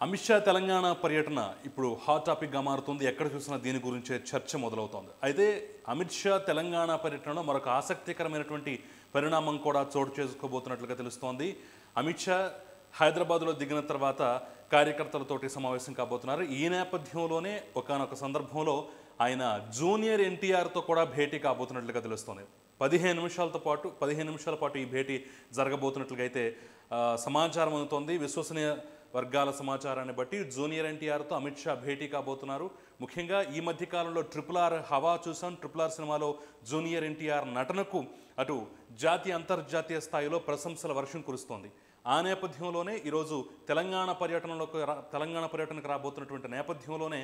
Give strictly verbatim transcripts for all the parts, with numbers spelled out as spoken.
అమిత్ షా తెలంగాణ పర్యటన ఇప్పుడు హాట్ టాపిక్గా మారుతుంది. ఎక్కడ చూసినా దీని గురించే చర్చ మొదలవుతోంది. అయితే అమిత్ షా తెలంగాణ పర్యటనలో మరొక ఆసక్తికరమైనటువంటి పరిణామం కూడా చోటు చేసుకోబోతున్నట్లుగా తెలుస్తోంది. అమిత్ షా హైదరాబాద్లో దిగిన తర్వాత కార్యకర్తలతోటి సమావేశం కాబోతున్నారు. ఈ నేపథ్యంలోనే ఒకానొక సందర్భంలో ఆయన జూనియర్ ఎన్టీఆర్తో కూడా భేటీ కాబోతున్నట్లుగా తెలుస్తోంది. పదిహేను నిమిషాలతో పాటు పదిహేను నిమిషాల పాటు ఈ భేటీ జరగబోతున్నట్లుగా అయితే సమాచారం అందుతోంది. విశ్వసనీయ వర్గాల సమాచారాన్ని బట్టి జూనియర్ ఎన్టీఆర్తో అమిత్ షా భేటీ కాబోతున్నారు. ముఖ్యంగా ఈ మధ్య కాలంలో ట్రిపుల్ ఆర్ హవా చూసాం. ట్రిపుల్ ఆర్ సినిమాలో జూనియర్ ఎన్టీఆర్ నటనకు అటు జాతీయ అంతర్జాతీయ స్థాయిలో ప్రశంసల వర్షం కురుస్తోంది. ఆ నేపథ్యంలోనే ఈరోజు తెలంగాణ పర్యటనలోకి తెలంగాణ పర్యటనకు రాబోతున్నటువంటి నేపథ్యంలోనే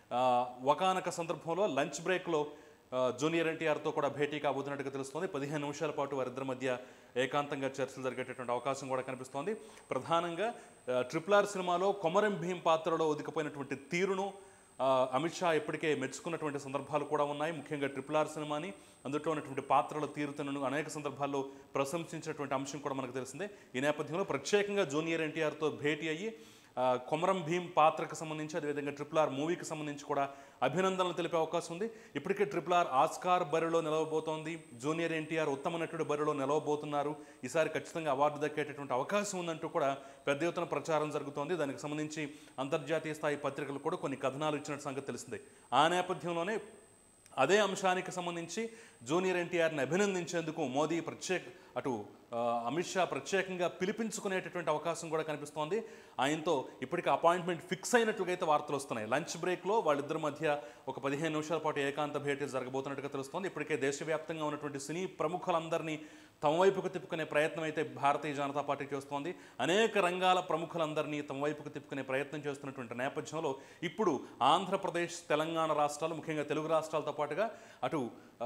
ఒకానొక సందర్భంలో లంచ్ బ్రేక్లో జూనియర్ ఎన్టీఆర్తో కూడా భేటీ కాబోతున్నట్టుగా తెలుస్తోంది. పదిహేను నిమిషాల పాటు వారిద్దరి మధ్య ఏకాంతంగా చర్చలు జరిగేటటువంటి అవకాశం కూడా కనిపిస్తోంది. ప్రధానంగా ట్రిపుల్ ఆర్ సినిమాలో కొమరం భీం పాత్రలో ఒదిగిపోయినటువంటి తీరును అమిత్ షా ఇప్పటికే మెచ్చుకున్నటువంటి సందర్భాలు కూడా ఉన్నాయి. ముఖ్యంగా ట్రిపుల్ ఆర్ సినిమాని అందులో ఉన్నటువంటి పాత్రల తీరుతను అనేక సందర్భాల్లో ప్రశంసించినటువంటి అంశం కూడా మనకు తెలిసిందే. ఈ నేపథ్యంలో ప్రత్యేకంగా జూనియర్ ఎన్టీఆర్తో భేటీ అయ్యి కొమరం భీం పాత్రకు సంబంధించి అదేవిధంగా ట్రిపుల్ ఆర్ మూవీకి సంబంధించి కూడా అభినందనలు తెలిపే అవకాశం ఉంది. ఇప్పటికే ట్రిపుల్ ఆర్ ఆస్కార్ బరిలో నిలవబోతోంది. జూనియర్ ఎన్టీఆర్ ఉత్తమ నటుడు బరిలో నిలవబోతున్నారు. ఈసారి ఖచ్చితంగా అవార్డు దక్కేటటువంటి అవకాశం ఉందంటూ కూడా పెద్ద ఎత్తున ప్రచారం జరుగుతోంది. దానికి సంబంధించి అంతర్జాతీయ స్థాయి పత్రికలు కూడా కొన్ని కథనాలు ఇచ్చినట్టు సంగతి తెలిసిందే. ఆ నేపథ్యంలోనే అదే అంశానికి సంబంధించి జూనియర్ ఎన్టీఆర్ని అభినందించేందుకు మోదీ ప్రత్యేక అటు అమిత్ షా ప్రత్యేకంగా పిలిపించుకునేటటువంటి అవకాశం కూడా కనిపిస్తోంది. ఆయనతో ఇప్పటికీ అపాయింట్మెంట్ ఫిక్స్ అయినట్లుగా అయితే వార్తలు వస్తున్నాయి. లంచ్ బ్రేక్లో వాళ్ళిద్దరి మధ్య ఒక పదిహేను నిమిషాల పాటు ఏకాంత భేటీ జరగబోతున్నట్టుగా తెలుస్తోంది. ఇప్పటికే దేశవ్యాప్తంగా ఉన్నటువంటి సినీ ప్రముఖులందరినీ తమ వైపుకు తిప్పుకునే ప్రయత్నం అయితే భారతీయ జనతా పార్టీ చేస్తోంది. అనేక రంగాల ప్రముఖులందరినీ తమ వైపుకు తిప్పుకునే ప్రయత్నం చేస్తున్నటువంటి నేపథ్యంలో ఇప్పుడు ఆంధ్రప్రదేశ్, తెలంగాణ రాష్ట్రాలు, ముఖ్యంగా తెలుగు రాష్ట్రాలతో పాటుగా అటు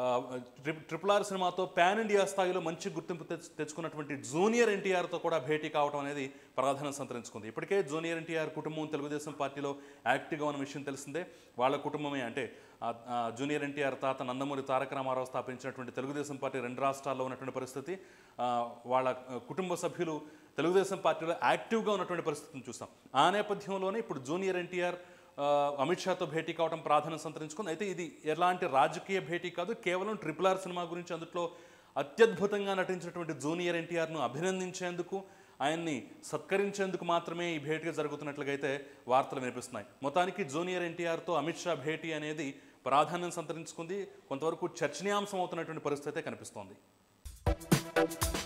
ట్రిపుల్ ఆర్ సినిమాతో పాన్ ఇండియా స్థాయిలో మంచి గుర్తింపు తెచ్చుకున్నటువంటి జూనియర్ ఎన్టీఆర్తో కూడా భేటీ కావడం అనేది ప్రాధాన్యం సంతరించుకుంది. ఇప్పటికే జూనియర్ ఎన్టీఆర్ కుటుంబం తెలుగుదేశం పార్టీలో యాక్టివ్గా ఉన్న విషయం తెలిసిందే. వాళ్ళ కుటుంబమే అంటే జూనియర్ ఎన్టీఆర్ తాత నందమూరి తారక రామారావు స్థాపించినటువంటి తెలుగుదేశం పార్టీ రెండు రాష్ట్రాల్లో ఉన్నటువంటి పరిస్థితి, వాళ్ళ కుటుంబ సభ్యులు తెలుగుదేశం పార్టీలో యాక్టివ్గా ఉన్నటువంటి పరిస్థితిని చూస్తాం. ఆ నేపథ్యంలోనే ఇప్పుడు జూనియర్ ఎన్టీఆర్ అమిత్ షాతో భేటీ కావడం ప్రాధాన్యం సంతరించుకుంది. అయితే ఇది ఎలాంటి రాజకీయ భేటీ కాదు, కేవలం ట్రిపుల్ ఆర్ సినిమా గురించి అందులో అత్యద్భుతంగా నటించినటువంటి జూనియర్ ఎన్టీఆర్ను అభినందించేందుకు, ఆయన్ని సత్కరించేందుకు మాత్రమే ఈ భేటీ జరుగుతున్నట్లుగా అయితే వార్తలు వినిపిస్తున్నాయి. మొత్తానికి జూనియర్ ఎన్టీఆర్తో అమిత్ షా భేటీ అనేది ప్రాధాన్యం సంతరించుకుంది. కొంతవరకు చర్చనీయాంశం అవుతున్నటువంటి పరిస్థితి కనిపిస్తోంది.